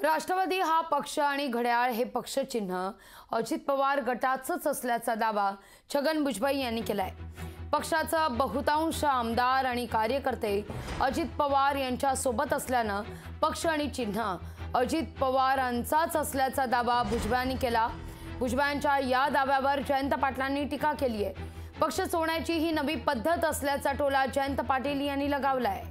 राष्ट्रवादी हा पक्ष आणि घड्याळ हे पक्षचिन्ह अजित पवार गटाचंच असल्याचा दावा छगन भुजबळ यांनी केलाय। पक्षाचा बहुतांश आमदार आणि कार्यकर्ते अजित पवार यांच्या सोबत असल्यानं पक्ष आणि चिन्ह अजित पवारांचाच असल्याचा दावा भुजबळांनी केला। भुजबळांच्या या दाव्यावर जयंत पाटलांनी टीका केली आहे। पक्ष सोडण्याची ही नवी पद्धत असल्याचा टोला जयंत पाटील यांनी लगावलाय।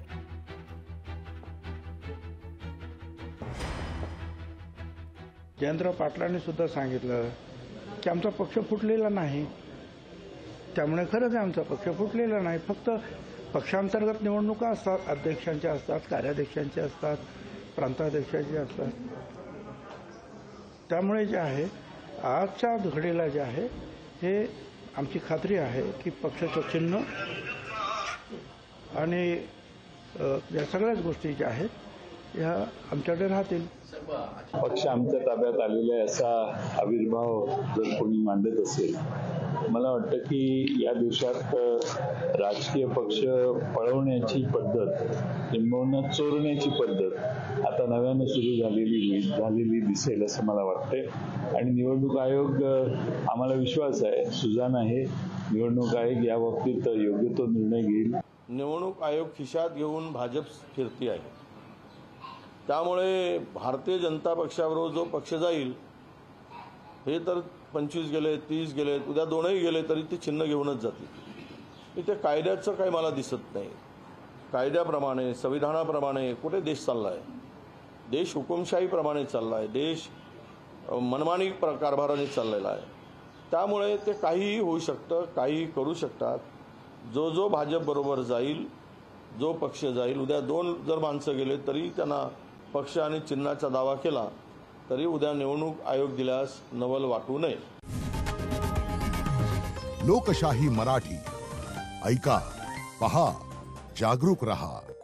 जयंत पाटलांनी सुद्धा सांगितलं की आमचा पक्ष फुटलेला नाही, त्यामुळे खरंच आमचा पक्ष फुटलेला नाही। फक्त पक्षांतर्गत निवडणुका असतात, अध्यक्षांच्या असतात, कार्याध्यक्षांच्या असतात, प्रांताध्यक्षांच्या असतात। त्यामुळे जे आहे आजच्या घडीला जे आहे हे आमची खात्री आहे की पक्षाचं चिन्ह आणि या सगळ्याच गोष्टी ज्या आहेत ह्या आमच्याकडे राहतील। पक्ष आमच्या ताब्यात आलेला आहे असा आविर्भाव जर कोणी मांडत असेल, मला वाटतं की या देशात राजकीय पक्ष पळवण्याची पद्धत किंबहुना चोरण्याची पद्धत आता नव्यानं सुरू झालेली दिसेल असं मला वाटतंय। आणि निवडणूक आयोग, आम्हाला विश्वास आहे, सुजाण आहे, निवडणूक आयोग या बाबतीत योग्य तो निर्णय घेईल। निवडणूक आयोग खिशात घेऊन भाजप फिरती आहे, त्यामुळे भारतीय जनता पक्षाबरोबर जो पक्ष जाईल हे तर 25 गेले, 30 गेले, उद्या 2ही गेले तरी ते चिन्ह घेऊनच जातील। इथे कायद्याचं काही मला दिसत नाही। कायद्याप्रमाणे, संविधानाप्रमाणे कुठे देश चाललाय? देश हुकुमशाहीप्रमाणे चाललाय, देश मनमानी कारभाराने चाललेला आहे। त्यामुळे ते काहीही होऊ शकतं, काहीही करू शकतात। जो भाजप बरोबर जाईल, जो पक्ष जाईल, उद्या 2 जर माणसं गेले तरी त्यांना पक्ष आणि चिन्हाचा दावा केला तरी उद्या निवडणूक आयोग दिल्यास नवल वाटू नये। लोकशाही मराठी ऐका, पहा, जागरूक रहा।